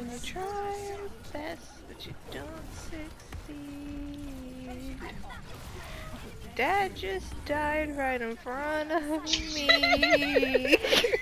gonna try your best, but you don't succeed. Dad just died right in front of me.